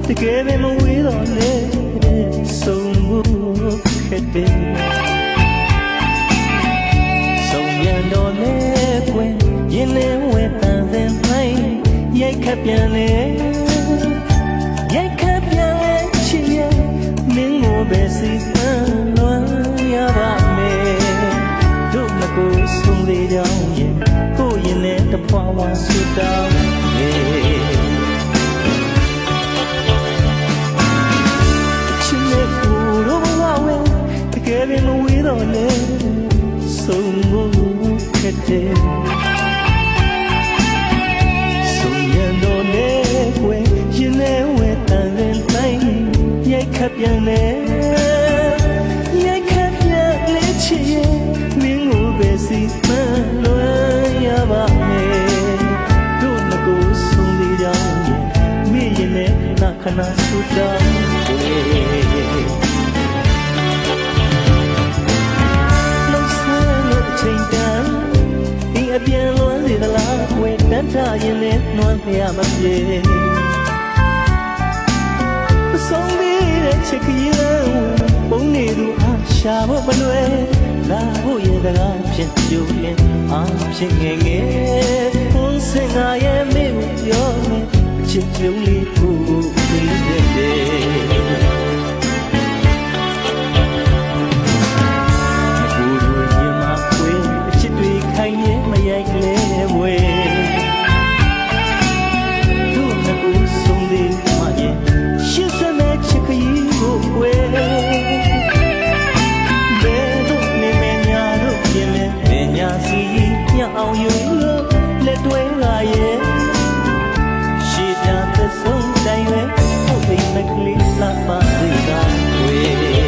တကယ်ပဲမဝေးတော့လေဆုံးဖို့ခက်တယ်ဆုံးပြန်တော့လေကွယ်ရင်ထဲဝဲတန်စင်တိုင်းရိုက်ခတ်ပြန်လေရိုက်ခတ်ပြန်လေချစ်ရဲ့မင်းကိုပဲစိတ်နှလွမ်းရပါမယ်တို့မကိုဆုံးသေးကြောင်းရဲ့ကိုရင်နဲ့တဖွာဝါဆူတောင်းနေတကယ်ပဲမဝေးတော့လေဆုံးဖို့ခက်တယ်ဆုံးရတော့လေကွယ်ရင်ထဲဝဲတန်တဲ့တိုင်းရိုက်ခတ်ပြန်လေရိုက်ခတ်ပြန်လေချစ်ရဲ့မင်းကိုပဲစီမံလွမ်းရပါမယ်တို့ငကိုဆုံးသေးကြောင်းမိရင်နဲ့ခဏဆူတောင်းအပြန်လွမ်းစေသလားဝဲတန်းထားရင်လည်းနှွမ်းပြမပြေမဆုံးသေးတဲ့ချစ်ကလေးပုံနေသူအားရှာဖို့မလွယ်လာဖို့ရတဲ့ကားဖြစ်ကြိုးရင်အားဖြစ်ငယ်ငယ်ဘုန်းစင်ငါရဲ့မေကိုပြောမယ်ချစ်ကြုံလေးကိုပြီးတဲ့အောင်ယူလို့လက်တွဲလာရဲ့ရှေ့တန်းသက်ဆုံးတိုင်းပဲဟုတ်သိမကလေးလာပါစေတာဝေ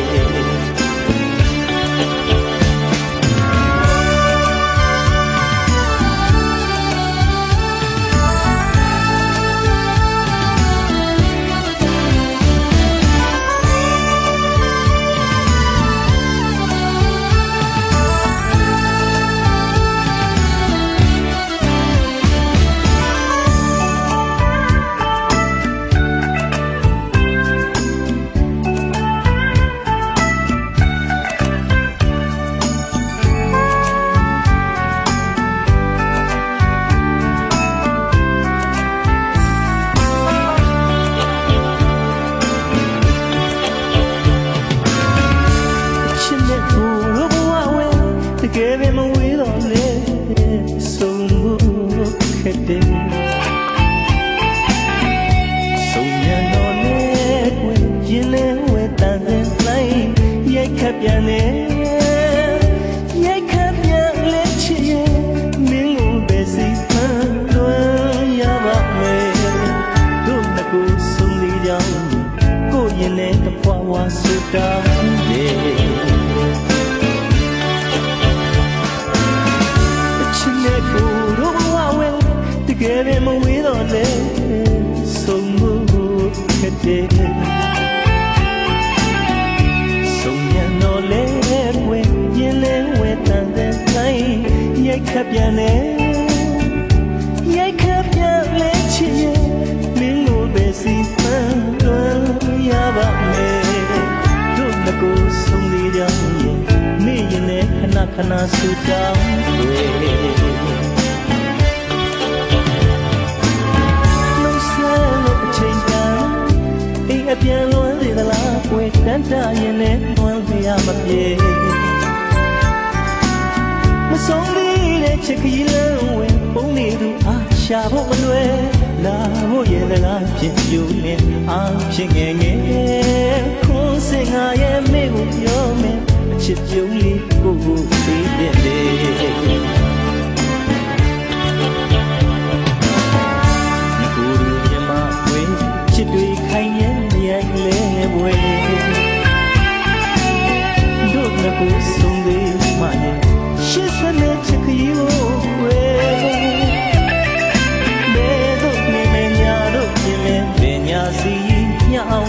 တကယ်ပဲမဝေးတော့လေဆုံးဖို့ခက်တယ်ဆုံးရတော့လေကွယ်ရင်ထဲဝဲတန်တဲ့တိုင်းရိုက်ခတ်ပြန်လေရိုက်ခတ်ပြန်လေချစ်ရဲ့မင်းကိုပဲစိတ်ဖန်လွမ်းရပါမယ်တို့ငကိုဆုံးလေးကြောင်းကိုရင်ထဲတဖွာဝါဆူတောင်းလေတကယ်ပဲမဝေးတော့လေဆုံးဖို့ခက်တယ်ဆုံးရတော့လေကွယ်ရင်လဲဝဲတန်တဲ့တိုင်းရိုက်ခတ်ပြန်လေရိုက်ခတ်ပြန်လေချစ်ရဲ့မင်းကိုပဲစီပန်းလွမ်းရပါမယ်တို့ငကိုဆုံးသေးကြောင်းမိရင်လဲခဏခဏဆူတောင်းအပြန်လွမ်းစေသလားကွယ်တန်းတရင်နဲ့နှွမ်းပြရမပြေမဆုံးသေးတဲ့ချစ်ကလေးဝင်ပုံနေသူအားရှာဖို့မလွယ်လာဖို့ရဲ့တကားဖြစ်ပြိုလင်းအားဖြစ်ငယ်ငယ်ခွန်းစင်ငါရဲ့မေကိုပြောမယ်အချစ်ပြုံးလေးကိုပြီးပြည့်လေချစ်တွေခိုင်ရဲ့ရိုက်လဲဝဲတို့ငကိုဆုံးသေးမှလည်းရှစ်စနဲ့ချစ်ခရီးကိုဝဲဘယ်တော့နေမညာတို့ပြင်လဲပညာစီညအောင်